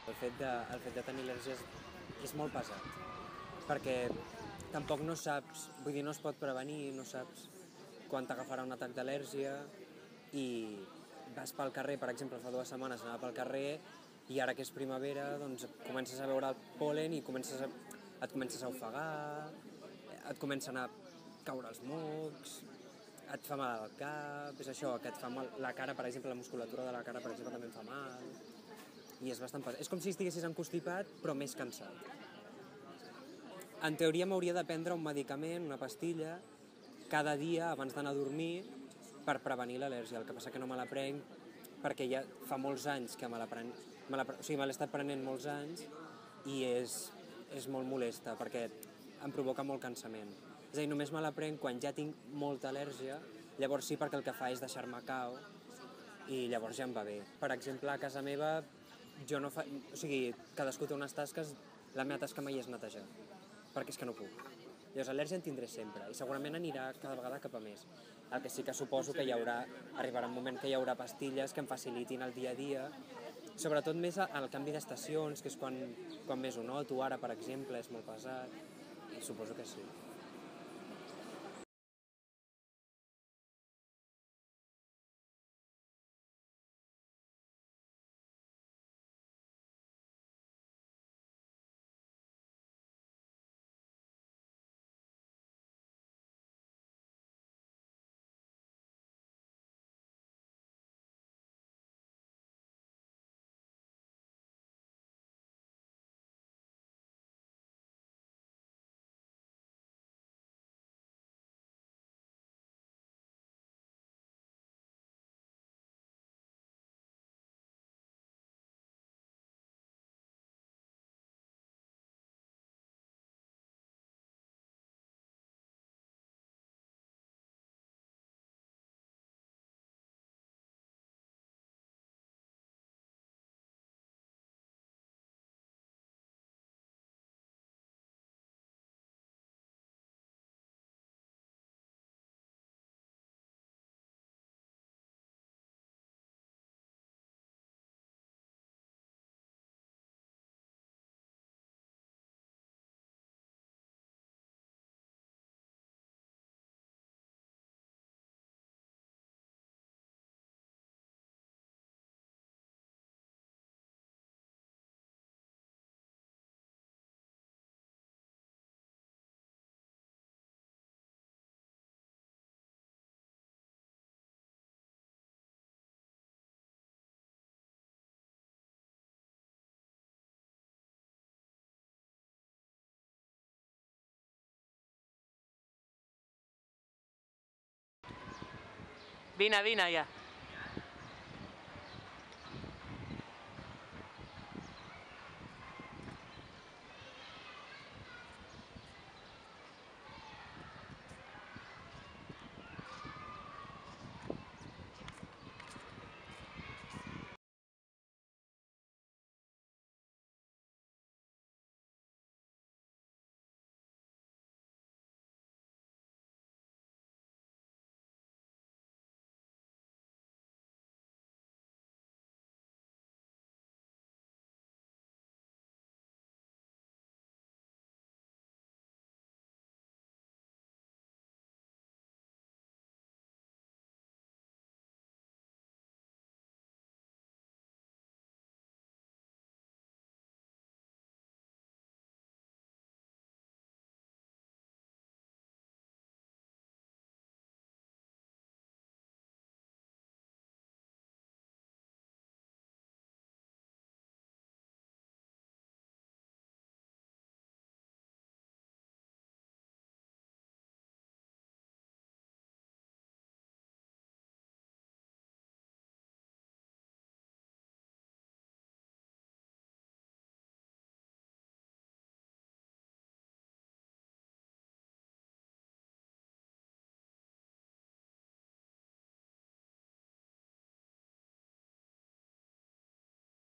El fet de tenir al·lèrgies és molt pesat, perquè tampoc no saps, vull dir, no es pot prevenir, no saps quan t'agafarà un atac d'al·lèrgia i vas pel carrer, per exemple, fa 2 setmanes anava pel carrer i ara que és primavera doncs comences a veure el pol·len i et comences a ofegar, et comencen a caure els mocs, et fa mal al cap, és això, que et fa mal la cara, per exemple, la musculatura de la cara, per exemple, també em fa mal, i és bastant pesat. És com si estiguessis encostipat, però més cansat. En teoria m'hauria de prendre un medicament, una pastilla, cada dia abans d'anar a dormir per prevenir l'al·lèrgia. El que passa que no me la prenc perquè ja fa molts anys que me l'he estat prenent molts anys i és molt molesta perquè em provoca molt cansament. És a dir, només me la prenc quan ja tinc molta al·lèrgia, llavors sí, perquè el que fa és deixar-me cau i llavors ja em va bé. Per exemple, a casa meva o sigui, cadascú té unes tasques, la meva tasca mai és netejar, perquè és que no puc. Llavors, al·lèrgia en tindré sempre i segurament anirà cada vegada cap a més. El que sí que suposo que arribarà un moment que hi haurà pastilles que em facilitin el dia a dia, sobretot més al canvi d'estacions, que és quan més ho noto, ara, per exemple, és molt pesat, i suposo que sí. Vine, vine ja.